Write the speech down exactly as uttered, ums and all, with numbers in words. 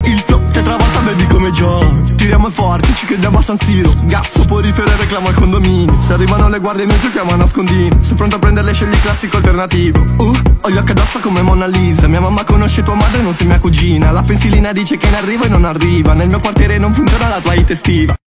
Il flow ti travolta, baby, come giochi. Tiriamo forte, ci crediamo a San Siro. Gas, soporifero, reclamo al condominio. Se arrivano le guardie noi giochiamo a nascondino. Sei pronto a prenderle, scegli classico alternativo. Uh, ho gli occhi addosso come Mona Lisa. Mia mamma conosce tua madre, non sei mia cugina. La pensilina dice che ne arriva e non arriva. Nel mio quartiere non funziona la tua hit estiva.